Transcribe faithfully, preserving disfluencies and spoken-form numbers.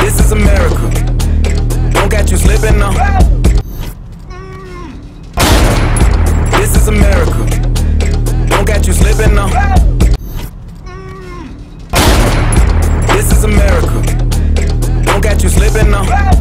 This is America. Don't catch you slipping now. This is America. Don't catch you slipping now. This is America. Don't catch you slipping now.